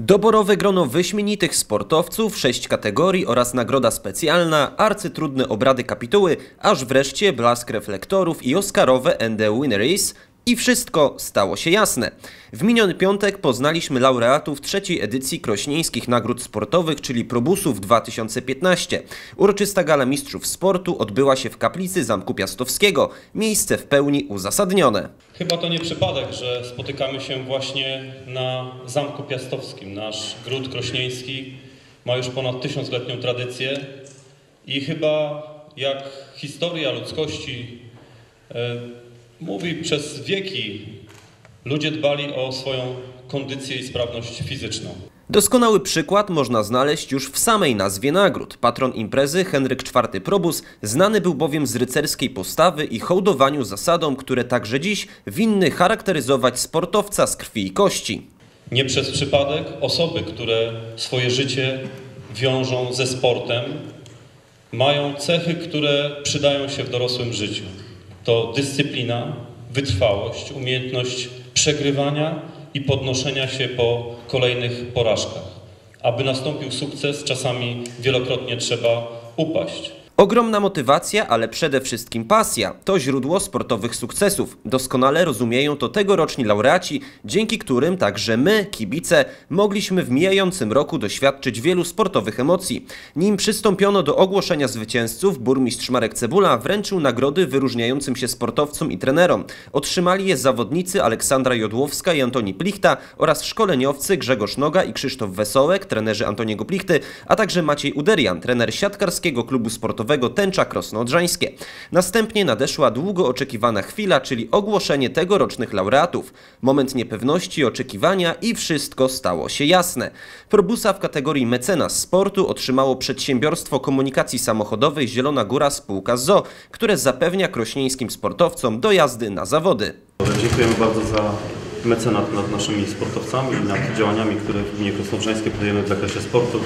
Doborowe grono wyśmienitych sportowców, 6 kategorii oraz nagroda specjalna, arcytrudne obrady kapituły, aż wreszcie blask reflektorów i oscarowe and the winners. I wszystko stało się jasne. W miniony piątek poznaliśmy laureatów trzeciej edycji Krośnieńskich Nagród Sportowych, czyli Probusów 2015. Uroczysta gala mistrzów sportu odbyła się w kaplicy Zamku Piastowskiego. Miejsce w pełni uzasadnione. Chyba to nie przypadek, że spotykamy się właśnie na Zamku Piastowskim. Nasz gród krośnieński ma już ponad 1000-letnią tradycję i chyba jak historia ludzkości mówi, przez wieki ludzie dbali o swoją kondycję i sprawność fizyczną. Doskonały przykład można znaleźć już w samej nazwie nagród. Patron imprezy, Henryk IV Probus, znany był bowiem z rycerskiej postawy i hołdowaniu zasadom, które także dziś winny charakteryzować sportowca z krwi i kości. Nie przez przypadek osoby, które swoje życie wiążą ze sportem, mają cechy, które przydają się w dorosłym życiu. To dyscyplina, wytrwałość, umiejętność przegrywania i podnoszenia się po kolejnych porażkach. Aby nastąpił sukces, czasami wielokrotnie trzeba upaść. Ogromna motywacja, ale przede wszystkim pasja to źródło sportowych sukcesów. Doskonale rozumieją to tegoroczni laureaci, dzięki którym także my, kibice, mogliśmy w mijającym roku doświadczyć wielu sportowych emocji. Nim przystąpiono do ogłoszenia zwycięzców, burmistrz Marek Cebula wręczył nagrody wyróżniającym się sportowcom i trenerom. Otrzymali je zawodnicy Aleksandra Jodłowska i Antoni Plichta oraz szkoleniowcy Grzegorz Noga i Krzysztof Wesołek, trenerzy Antoniego Plichty, a także Maciej Uderian, trener siatkarskiego klubu sportowego Tęcza Krosno Odrzańskie. Następnie nadeszła długo oczekiwana chwila, czyli ogłoszenie tegorocznych laureatów. Moment niepewności, oczekiwania i wszystko stało się jasne. Probusa w kategorii mecenas sportu otrzymało przedsiębiorstwo komunikacji samochodowej Zielona Góra spółka ZOO, które zapewnia krośnieńskim sportowcom dojazdy na zawody. Dziękujemy bardzo za mecenat nad naszymi sportowcami i nad działaniami, które w gminie Krosno Odrzańskie podejmujemy w zakresie sportu.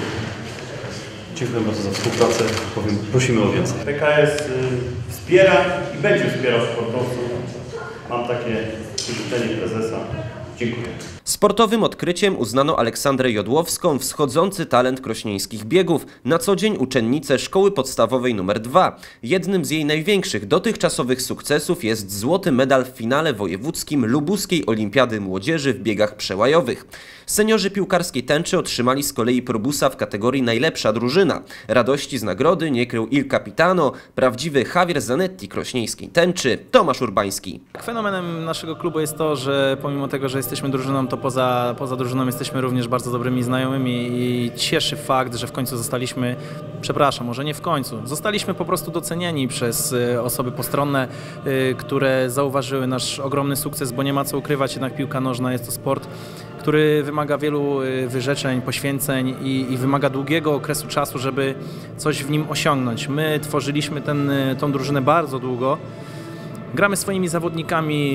Dziękuję bardzo za współpracę. Prosimy o więcej. PKS wspiera i będzie wspierał sportowców. Mam takie życzenie prezesa. Dziękuję. Sportowym odkryciem uznano Aleksandrę Jodłowską, wschodzący talent krośnieńskich biegów, na co dzień uczennicę Szkoły Podstawowej nr 2. Jednym z jej największych dotychczasowych sukcesów jest złoty medal w finale wojewódzkim Lubuskiej Olimpiady Młodzieży w biegach przełajowych. Seniorzy piłkarskiej Tęczy otrzymali z kolei Probusa w kategorii najlepsza drużyna. Radości z nagrody nie krył Il Capitano, prawdziwy Javier Zanetti krośnieńskiej Tęczy, Tomasz Urbański. Fenomenem naszego klubu jest to, że pomimo tego, że jesteśmy drużyną, to poza drużyną jesteśmy również bardzo dobrymi znajomymi i cieszy fakt, że w końcu zostaliśmy, przepraszam, może nie w końcu, zostaliśmy po prostu docenieni przez osoby postronne, które zauważyły nasz ogromny sukces, bo nie ma co ukrywać, jednak piłka nożna jest to sport, który wymaga wielu wyrzeczeń, poświęceń i wymaga długiego okresu czasu, żeby coś w nim osiągnąć. My tworzyliśmy tą drużynę bardzo długo. Gramy swoimi zawodnikami,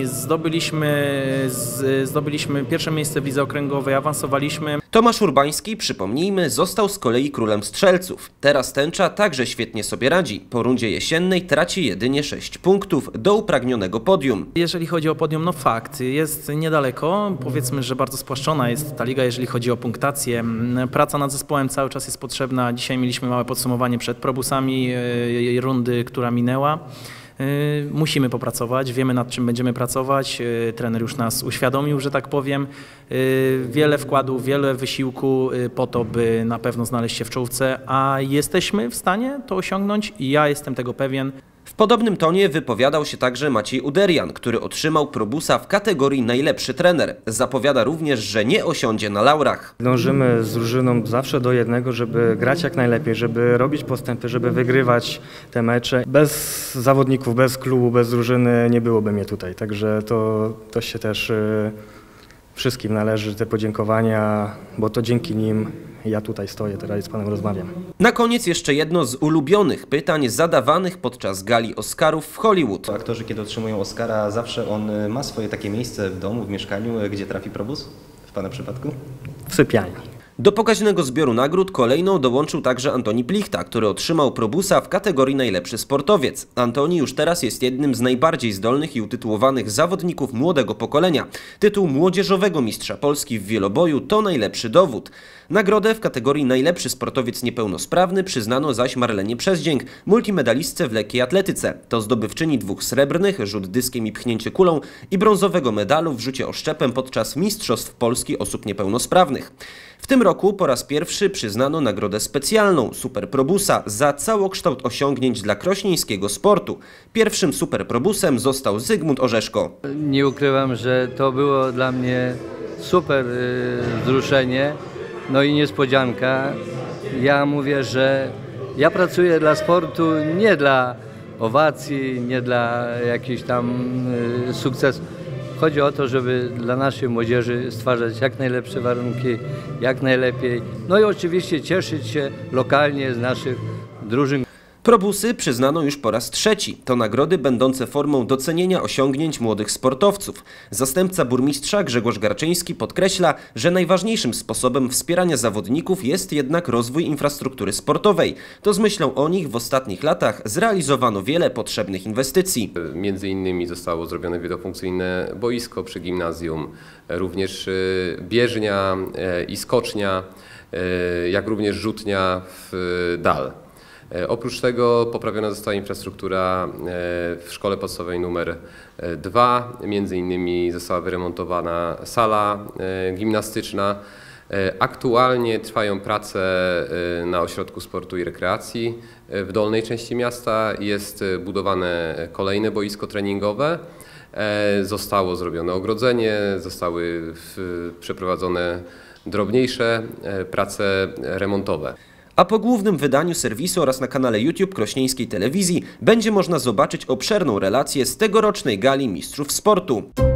zdobyliśmy pierwsze miejsce w lidze okręgowej, awansowaliśmy. Tomasz Urbański, przypomnijmy, został z kolei królem strzelców. Teraz Tęcza także świetnie sobie radzi. Po rundzie jesiennej traci jedynie 6 punktów do upragnionego podium. Jeżeli chodzi o podium, no fakt, jest niedaleko. Powiedzmy, że bardzo spłaszczona jest ta liga, jeżeli chodzi o punktację. Praca nad zespołem cały czas jest potrzebna. Dzisiaj mieliśmy małe podsumowanie przed Probusami rundy, która minęła. Musimy popracować, wiemy nad czym będziemy pracować, trener już nas uświadomił, że tak powiem. Wiele wkładu, wiele wysiłku po to, by na pewno znaleźć się w czołówce, a jesteśmy w stanie to osiągnąć i ja jestem tego pewien. W podobnym tonie wypowiadał się także Maciej Uderian, który otrzymał Probusa w kategorii najlepszy trener. Zapowiada również, że nie osiądzie na laurach. Dążymy z drużyną zawsze do jednego, żeby grać jak najlepiej, żeby robić postępy, żeby wygrywać te mecze. Bez zawodników, bez klubu, bez drużyny nie byłoby mnie tutaj, także to się też wszystkim należy te podziękowania, bo to dzięki nim ja tutaj stoję, teraz z panem rozmawiam. Na koniec jeszcze jedno z ulubionych pytań zadawanych podczas gali Oscarów w Hollywood. Aktorzy, kiedy otrzymują Oscara, zawsze on ma swoje takie miejsce w domu, w mieszkaniu, gdzie trafi Probus? W pana przypadku? W sypialni. Do pokaźnego zbioru nagród kolejną dołączył także Antoni Plichta, który otrzymał Probusa w kategorii najlepszy sportowiec. Antoni już teraz jest jednym z najbardziej zdolnych i utytułowanych zawodników młodego pokolenia. Tytuł młodzieżowego mistrza Polski w wieloboju to najlepszy dowód. Nagrodę w kategorii najlepszy sportowiec niepełnosprawny przyznano zaś Marlenie Przeździęk, multimedalistce w lekkiej atletyce. To zdobywczyni 2 srebrnych, rzut dyskiem i pchnięcie kulą i brązowego medalu w rzucie oszczepem podczas Mistrzostw Polski osób niepełnosprawnych. W tym roku po raz pierwszy przyznano nagrodę specjalną Super Probusa za całokształt osiągnięć dla krośnieńskiego sportu. Pierwszym Super Probusem został Zygmunt Orzeszko. Nie ukrywam, że to było dla mnie super wzruszenie, no i niespodzianka. Ja mówię, że ja pracuję dla sportu, nie dla owacji, nie dla jakichś tam sukcesów. Chodzi o to, żeby dla naszej młodzieży stwarzać jak najlepsze warunki, jak najlepiej. No i oczywiście cieszyć się lokalnie z naszych drużyn. Probusy przyznano już po raz trzeci. To nagrody będące formą docenienia osiągnięć młodych sportowców. Zastępca burmistrza Grzegorz Garczyński podkreśla, że najważniejszym sposobem wspierania zawodników jest jednak rozwój infrastruktury sportowej. To z myślą o nich w ostatnich latach zrealizowano wiele potrzebnych inwestycji. Między innymi zostało zrobione wielofunkcyjne boisko przy gimnazjum, również bieżnia i skocznia, jak również rzutnia w dal. Oprócz tego poprawiona została infrastruktura w szkole podstawowej nr 2, między innymi została wyremontowana sala gimnastyczna. Aktualnie trwają prace na ośrodku sportu i rekreacji w dolnej części miasta. Jest budowane kolejne boisko treningowe. Zostało zrobione ogrodzenie, zostały przeprowadzone drobniejsze prace remontowe. A po głównym wydaniu serwisu oraz na kanale YouTube Krośnieńskiej Telewizji będzie można zobaczyć obszerną relację z tegorocznej gali mistrzów sportu.